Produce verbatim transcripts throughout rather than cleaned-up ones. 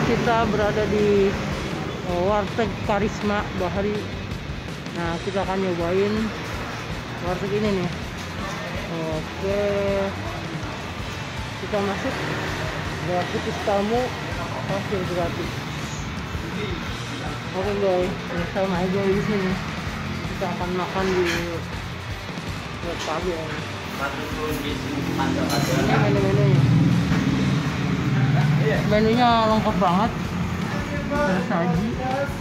kita berada di uh, warteg Karisma Bahari. Nah, kita akan nyobain warteg ini nih. Oke, kita masuk. Gratis tamu, hasil gratis. Oke guys, sama aja di sini. Kita akan makan di pagi ya. Ini menu-menunya. Menunya lengkap banget, tersaji.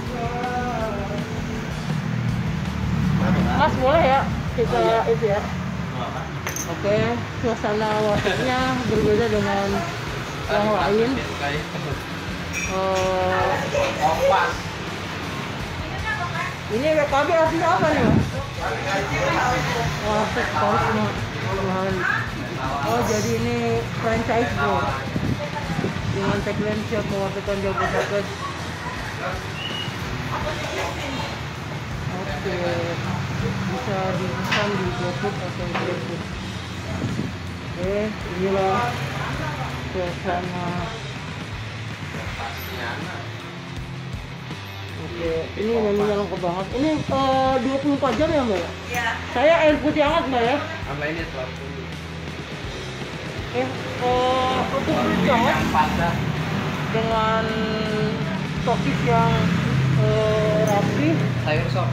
Mas boleh ya kita itu ya. Oke, suasana wartegnya berbeda dengan yang lain. Uh, ini W K B artinya apa nih, Mas? Warteg Karisma Bahari. Oh, jadi ini franchise bro. Dengan tagline siap mewartegkan Jabodetabek. Oke, bisa dipesan di GoFood atau GrabFood. Oke, inilah suasana. Oke, ini menunya lengkap banget. Ini uh, dua puluh empat jam ya Mbak? Iya. Saya air putih hangat Mbak ya? Sama ini telur puyuh. Oke, uh, untuk putih hangat dengan topping yang uh, rapi. Sayur sop.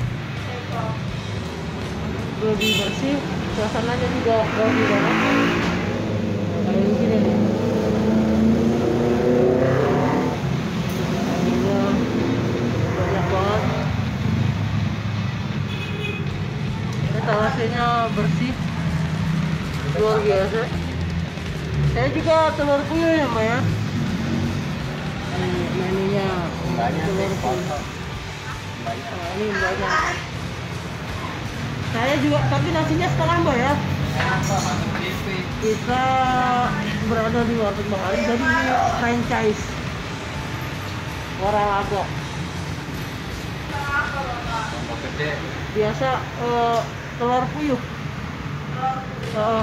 Lebih bersih, suasananya juga rapi banget. Kayak gini nih. Etalasinya bersih, luar biasa. Saya juga telur puyuh ya Mbak ya. Ini menunya telur puyuh. Nah, ini banyak. Saya juga, tapi nasinya setengah Mbak ya. Kita berada di warteg Bahari, jadi ini franchise Waralago. Biasa uh, telur puyuh, uh,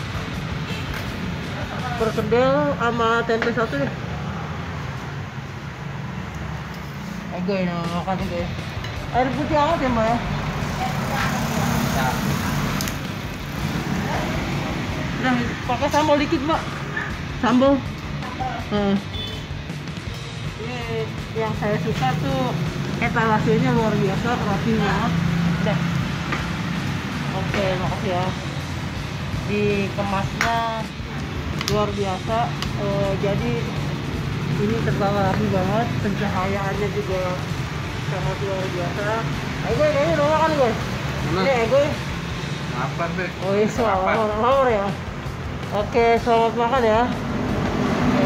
perkedel sama tempe satu ya. Ego ini makan juga ya. Air putih hangat ya Mbak ya. Nah, pakai sambal dikit Mbak. Sambal. Hmm. Ini yang saya suka tuh etalasenya luar biasa, rapi banget. Udah. Oke, makasih ya. Dikemasnya luar biasa. E, jadi ini terbawa rapi banget, pencahayaannya juga sangat luar biasa. Ego ini udah makan guys. Ini ego. Apa deh? Oh iya, selamat makan ya. Oke, selamat makan ya. E,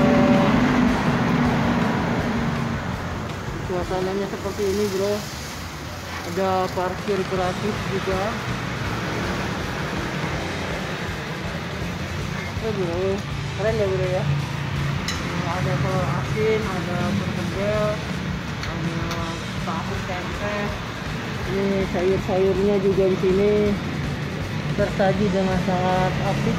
suasananya seperti ini bro. Ada parkir gratis juga. Oh bro, keren ya bro ya. Ada telur asin, ada perkedel, ada tahu tempe. Ini sayur-sayurnya juga di sini tersaji dengan sangat apik.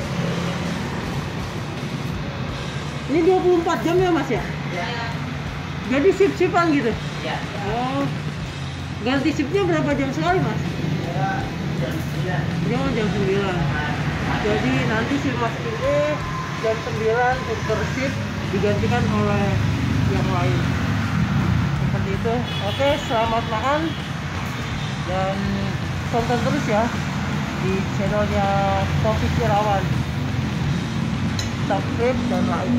Ini dua puluh empat jam ya Mas ya? Iya. Jadi sip-sipan gitu? Iya. Oh. Ganti shiftnya berapa jam sekali Mas? Ya, jam sembilan. Ya, jam sembilan. Jadi nanti si Mas ini jam sembilan super shift digantikan oleh yang lain. Seperti itu. Oke, selamat makan dan tonton terus ya di channelnya Taufik Irawan. Subscribe dan like.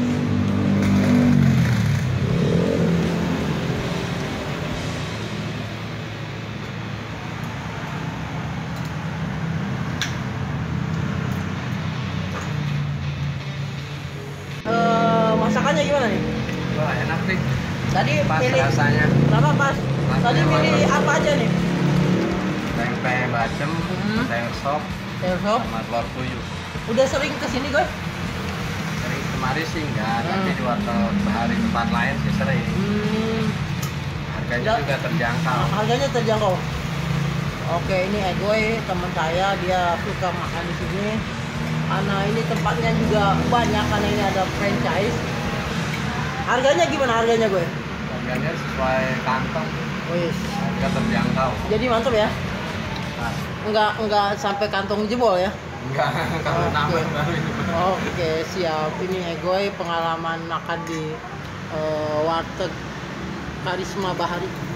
Masakannya gimana nih? Wah, enak nih. Tadi pas pilih rasanya. Berapa pas? Tadi pilih apa aja nih? Tempe bacem, hmm. sayur sop, sayur sop, sama telur puyuh. Udah sering kesini guys? Sering kemari sih enggak, hmm. tapi di warteg Bahari tempat lain sih sering. Hmm. Harganya Udah. juga terjangkau. Harganya terjangkau. Oke, ini Egoy teman saya, dia suka makan di sini. Karena ini tempatnya juga banyak, karena ini ada franchise. Harganya gimana harganya gue? Harganya sesuai kantong. Wih. Harga terjangkau. Jadi mantap ya? Nah, Enggak enggak sampai kantong jebol ya? enggak, kalau Oke. nambah baru ini. Oke, siap. Ini Egoy pengalaman makan di eh, warteg Karisma Bahari.